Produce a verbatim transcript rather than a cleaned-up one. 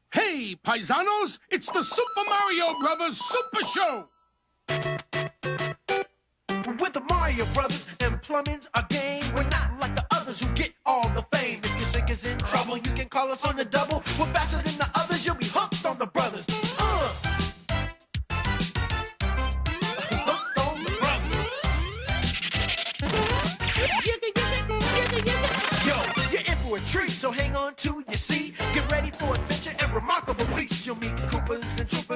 Hey, paisanos, it's the Super Mario Brothers Super Show! With the Mario Brothers and plumbing's a game. We're not like the others who get all the fame. If your sink is in trouble, you can call us on the double. We're faster than the others, you'll be hooked on the brothers. Uh. Hooked on the brothers. Yo, you're in for a treat, so hang on to your seat. Get ready for adventure and remarkable feats. You'll meet Koopas and Troopas.